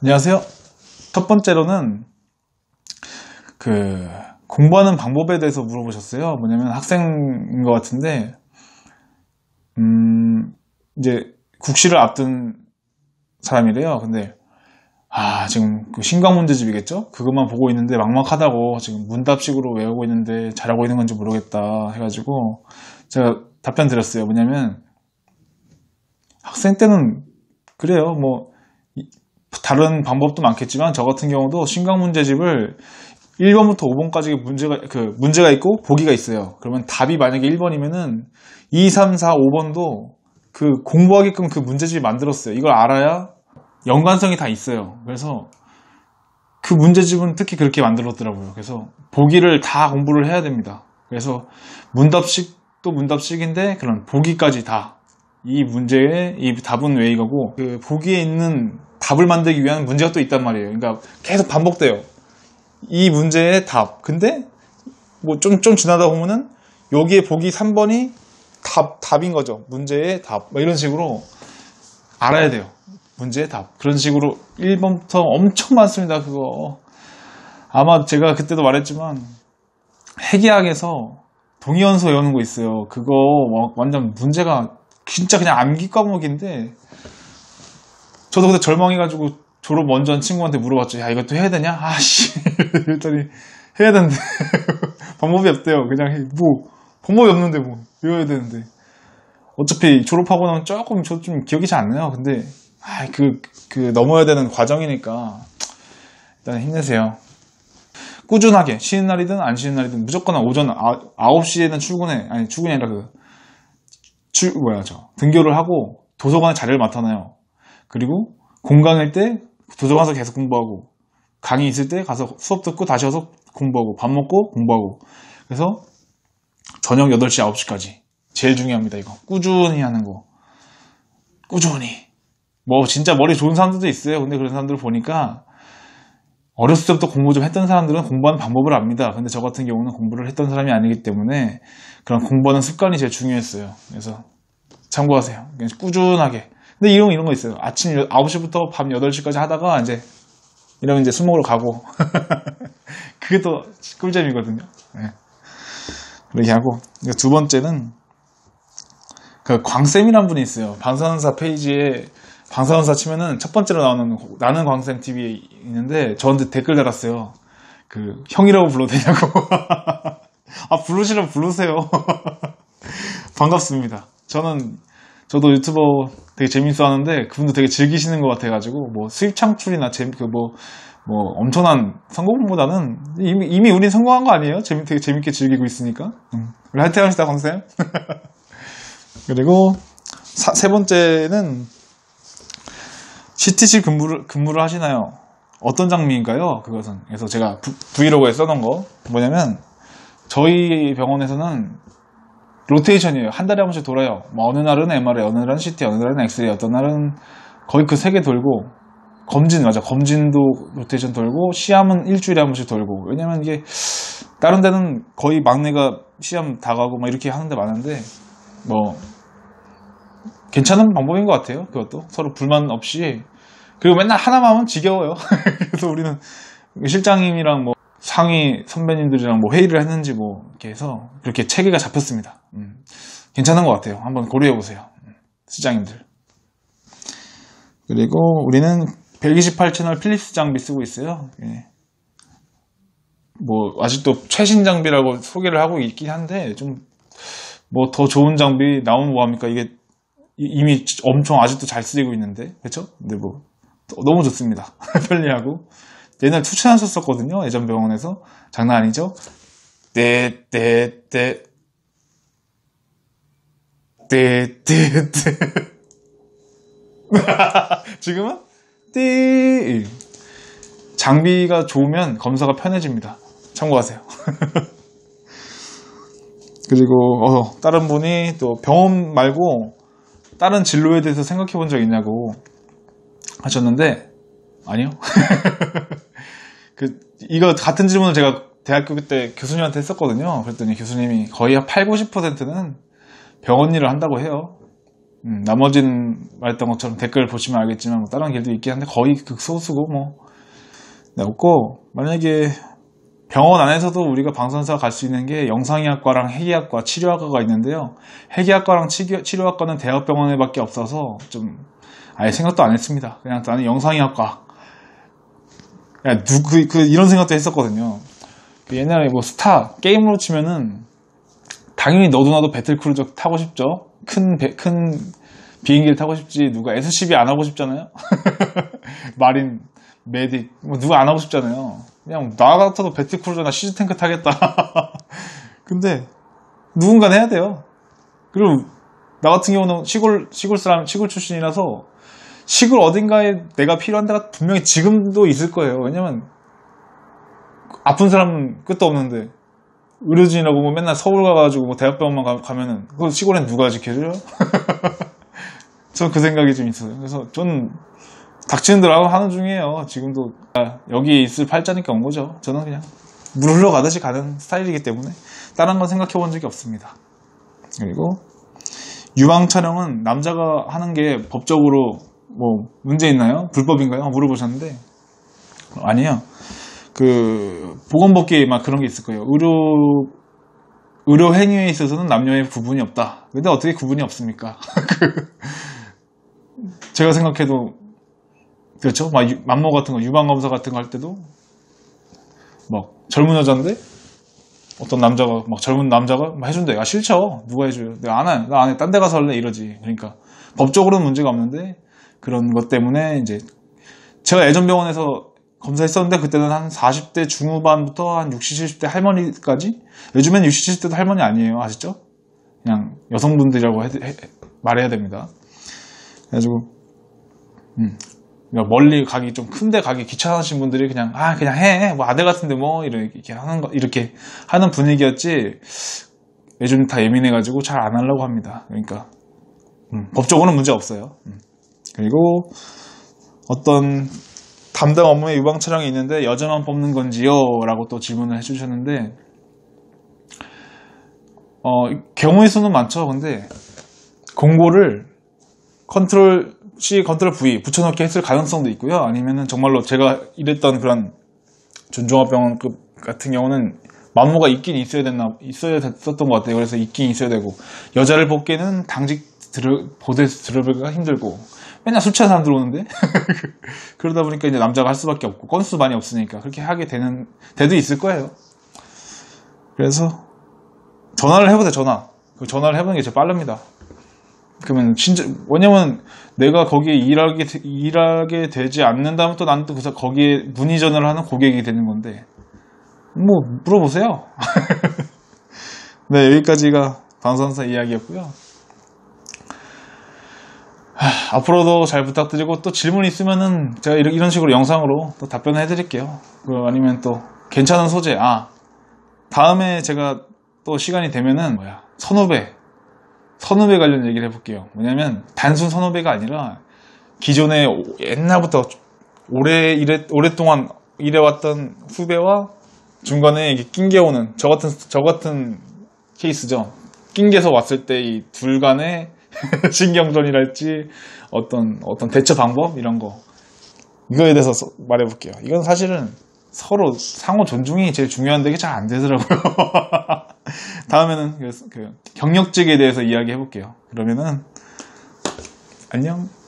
안녕하세요. 첫 번째로는 공부하는 방법에 대해서 물어보셨어요. 뭐냐면 학생인 것 같은데, 이제 국시를 앞둔 사람이래요. 근데 지금 그 신강 문제집이겠죠? 그것만 보고 있는데 막막하다고 지금 문답식으로 외우고 있는데 잘하고 있는 건지 모르겠다 해가지고 제가 답변 드렸어요. 뭐냐면 학생 때는 그래요. 뭐 다른 방법도 많겠지만 저 같은 경우도 신강 문제집을 1번부터 5번까지 문제가 있고 보기가 있어요. 그러면 답이 만약에 1번이면은 2, 3, 4, 5번도 공부하게끔 그 문제집을 만들었어요. 이걸 알아야 연관성이 다 있어요. 그래서 그 문제집은 특히 그렇게 만들었더라고요. 그래서 보기를 다 공부를 해야 됩니다. 그래서 문답식도 문답식인데 그런 보기까지 다 이 문제의 이 답은 왜 이거고 그 보기에 있는 답을 만들기 위한 문제가 또 있단 말이에요. 그러니까 계속 반복돼요. 이 문제의 답. 근데 뭐 좀 지나다 보면은 여기에 보기 3번이 답인 거죠. 문제의 답. 뭐 이런 식으로 알아야 돼요. 문제의 답. 그런 식으로 1번부터 엄청 많습니다. 그거. 아마 제가 그때도 말했지만 핵의학에서 동위원소 외우는 거 있어요. 그거 완전 문제가 진짜 그냥 암기 과목인데 저도 그때 절망해가지고 졸업 먼저 한 친구한테 물어봤죠. 야, 이것도 해야 되냐? 아씨. 이랬더니 해야 되는데 방법이 없대요. 그냥 방법이 없는데 외워야 되는데 어차피 졸업하고 나면 조금 저 좀 기억이 잘 안 나요. 근데 넘어야 되는 과정이니까 일단 힘내세요. 꾸준하게 쉬는 날이든 안 쉬는 날이든 무조건 오전 9시에는 출근이 아니라 등교를 하고 도서관에 자리를 맡아놔요. 그리고 공강일 때 도서관에서 계속 공부하고 강의 있을 때 가서 수업 듣고 다시 와서 공부하고 밥 먹고 공부하고 그래서 저녁 8시, 9시까지 제일 중요합니다. 이거 꾸준히 하는 거. 꾸준히. 뭐 진짜 머리 좋은 사람들도 있어요. 근데 그런 사람들 보니까 어렸을 때부터 공부 좀 했던 사람들은 공부하는 방법을 압니다. 근데 저 같은 경우는 공부를 했던 사람이 아니기 때문에 그런 공부하는 습관이 제일 중요했어요. 그래서 참고하세요. 꾸준하게. 근데 이런 거 있어요. 아침 9시부터 밤 8시까지 하다가 이러면 이제 술 먹으러 가고. 그게 또 꿀잼이거든요. 네. 그렇게 하고. 두 번째는 광쌤이란 분이 있어요. 방사선사 페이지에 방사선사 치면은 첫 번째로 나오는 나는 광쌤 TV에 있는데 저한테 댓글 달았어요. 형이라고 불러도 되냐고. 부르시면 부르세요. 반갑습니다. 저도 유튜버 되게 재밌어 하는데 그분도 되게 즐기시는 것 같아가지고 수익 창출이나 엄청난 성공보다는 이미 우린 성공한 거 아니에요? 되게 재밌게 즐기고 있으니까. 우리 화이팅 합시다, 광쌤. 그리고 세 번째는 CTC 근무를 하시나요? 어떤 장비인가요? 그것은. 그래서 제가 브이로그에 써놓은 거 뭐냐면 저희 병원에서는 로테이션이에요. 한 달에 한 번씩 돌아요. 어느 날은 MRI, 어느 날은 CT, 어느 날은 엑스레이, 어떤 날은 거의 그 3개 돌고 검진도 로테이션 돌고 시암은 일주일에 한 번씩 돌고 왜냐면 이게 다른 데는 거의 막내가 시암 다 가고 이렇게 하는 데 많은데 괜찮은 방법인 것 같아요. 그것도 서로 불만 없이. 그리고 맨날 하나만 하면 지겨워요. 그래서 우리는 실장님이랑 상위 선배님들이랑 회의를 했는지 이렇게 해서 그렇게 체계가 잡혔습니다. 괜찮은 것 같아요. 한번 고려해보세요. 시장님들. 그리고 우리는 128채널 필립스 장비 쓰고 있어요. 예. 아직도 최신 장비라고 소개를 하고 있긴 한데 더 좋은 장비 나오면 뭐합니까? 이게 이미 엄청 아직도 잘 쓰이고 있는데 그렇죠? 근데 너무 좋습니다. 편리하고 옛날 투천한 썼었거든요. 예전 병원에서. 장난 아니죠? 지금은 장비가 좋으면 검사가 편해집니다. 참고하세요. 그리고 다른 분이 또 병원 말고 다른 진로에 대해서 생각해 본 적 있냐고 하셨는데 아니요. 이거 같은 질문을 제가 대학교 때 교수님한테 했었거든요. 그랬더니 교수님이 거의 한 80, 90%는 병원 일을 한다고 해요. 나머지는 말했던 것처럼 댓글 보시면 알겠지만 뭐 다른 길도 있긴 한데 거의 극소수고 뭐 네, 없고 만약에 병원 안에서도 우리가 방사선사가 갈 수 있는 게 영상의학과랑 해기학과, 치료학과가 있는데요. 해기학과랑 치료학과는 대학병원에 밖에 없어서 좀 아예 생각도 안 했습니다. 그냥 나는 영상의학과. 이런 생각도 했었거든요. 옛날에 뭐 스타, 게임으로 치면은 당연히 너도 나도 배틀크루저 타고 싶죠. 큰 비행기를 타고 싶지. 누가 SCB 안 하고 싶잖아요. 마린, 메딕, 뭐 누가 안 하고 싶잖아요. 그냥 나 같아도 배틀크루저나 시즈탱크 타겠다. 근데 누군가는 해야 돼요. 그리고 나 같은 경우는 시골 출신이라서 시골 어딘가에 내가 필요한 데가 분명히 지금도 있을 거예요. 왜냐면 아픈 사람은 끝도 없는데 의료진이라고 뭐 맨날 서울 가가지고 뭐 대학병원만 가면은 그 시골엔 누가 지켜줘요? 전 그 생각이 좀 있어요. 그래서 전 닥치는 대로 하는 중이에요. 지금도 여기 있을 팔자니까 온 거죠. 저는 그냥 물 흘러가듯이 가는 스타일이기 때문에 다른 건 생각해 본 적이 없습니다. 그리고 유방 촬영은 남자가 하는 게 법적으로 뭐 문제 있나요? 불법인가요? 물어보셨는데 아니에요. 그 보건복귀 막 그런 게 있을 거예요. 의료 행위에 있어서는 남녀의 구분이 없다. 근데 어떻게 구분이 없습니까? 제가 생각해도 그렇죠. 막 맘모 같은 거, 유방 검사 같은 거 할 때도 막 젊은 여자인데 어떤 남자가 막 젊은 남자가 막 해준대. 아 싫죠. 누가 해줘요? 내가 안 해. 나 안 해. 딴 데 가서 할래 이러지. 그러니까 법적으로는 문제가 없는데 그런 것 때문에 이제 제가 예전 병원에서 검사했었는데 그때는 한 40대 중후반부터 한 60, 70대 할머니까지. 요즘엔 60, 70대도 할머니 아니에요. 아시죠? 그냥 여성분들이라고 말해야 됩니다. 그래가지고 멀리 가기 좀 큰데 가기 귀찮으신 분들이 그냥 해 뭐 아들 같은데 뭐 이렇게 하는 분위기였지. 요즘 다 예민해가지고 잘 안 하려고 합니다. 그러니까 법적으로는 문제 없어요. 그리고 어떤 담당 업무에 유방 촬영이 있는데 여자만 뽑는 건지요? 라고 또 질문을 해주셨는데 경우의 수는 많죠. 근데 공고를 컨트롤 C, 컨트롤 V 붙여넣기 했을 가능성도 있고요. 아니면은 정말로 제가 일했던 그런 준종합병원급 같은 경우는 만모가 있긴 있어야 됐었던 것 같아요. 그래서 있긴 있어야 되고 여자를 뽑기에는 당직 보드에서 들어보기가 힘들고 맨날 술 취한 사람 들어오는데 그러다 보니까 이제 남자가 할 수밖에 없고 건수 많이 없으니까 그렇게 하게 되는 데도 있을 거예요. 그래서 전화를 해보세요. 전화를 해보는 게 제일 빠릅니다. 그러면 왜냐면 내가 거기에 일하게 되지 않는다면 또 난 또 거기에 문의전화를 하는 고객이 되는 건데 뭐 물어보세요. 네, 여기까지가 방사선사 이야기였고요. 앞으로도 잘 부탁드리고 또 질문 있으면은 제가 이런 식으로 영상으로 또 답변을 해드릴게요. 아니면 또 괜찮은 소재 다음에 제가 또 시간이 되면은 선후배 관련 얘기를 해볼게요. 왜냐면 단순 선후배가 아니라 기존에 옛날부터 오랫동안 일해왔던 후배와 중간에 이게 낑겨오는 저 같은 케이스죠. 낑겨서 왔을 때 이 둘 간의 신경전이랄지 어떤 대처 방법 이런 거 이거에 대해서 말해볼게요. 이건 사실은 서로 상호 존중이 제일 중요한데 이게 잘 안 되더라고요. 다음에는 그 경력직에 대해서 이야기해볼게요. 그러면은 안녕.